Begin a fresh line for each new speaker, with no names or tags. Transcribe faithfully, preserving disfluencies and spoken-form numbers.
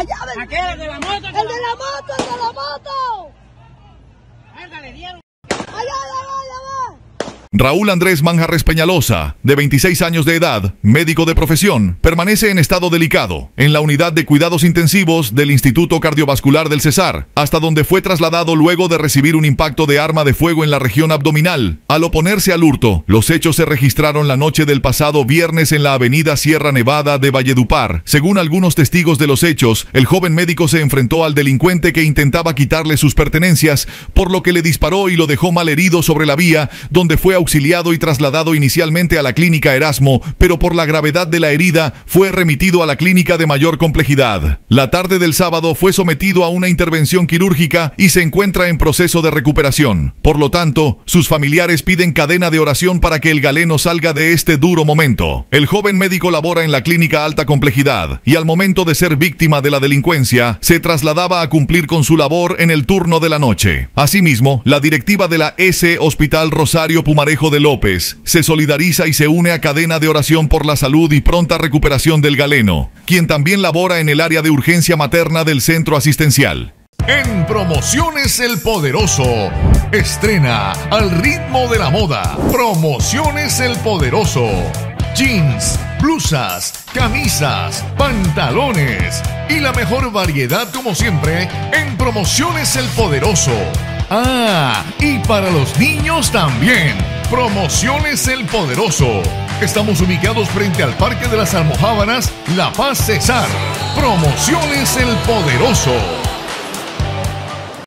llave.
¿A qué? ¿El de la moto?
¡El de la moto, el de la moto!
Venga, le dieron.
¡Allá, allá va, allá va!
Raúl Andrés Manjarres Peñalosa, de veintiséis años de edad, médico de profesión, permanece en estado delicado en la unidad de cuidados intensivos del Instituto Cardiovascular del Cesar, hasta donde fue trasladado luego de recibir un impacto de arma de fuego en la región abdominal. Al oponerse al hurto, los hechos se registraron la noche del pasado viernes en la avenida Sierra Nevada de Valledupar. Según algunos testigos de los hechos, el joven médico se enfrentó al delincuente que intentaba quitarle sus pertenencias, por lo que le disparó y lo dejó malherido sobre la vía, donde fue auxiliado y trasladado inicialmente a la clínica Erasmo, pero por la gravedad de la herida fue remitido a la clínica de mayor complejidad. La tarde del sábado fue sometido a una intervención quirúrgica y se encuentra en proceso de recuperación. Por lo tanto, sus familiares piden cadena de oración para que el galeno salga de este duro momento. El joven médico labora en la clínica alta complejidad y al momento de ser víctima de la delincuencia, se trasladaba a cumplir con su labor en el turno de la noche. Asimismo, la directiva de la S Hospital Rosario Pumarejo de López se solidariza y se une a cadena de oración por la salud y pronta recuperación del galeno, quien también labora en el área de urgencia materna del centro asistencial.
En Promociones El Poderoso, estrena Al ritmo de la moda. Promociones El Poderoso. Jeans, blusas, camisas, pantalones y la mejor variedad como siempre en Promociones El Poderoso. Ah, y para los niños también. Promociones El Poderoso. Estamos ubicados frente al Parque de las Almojábanas, La Paz, Cesar. Promociones El Poderoso.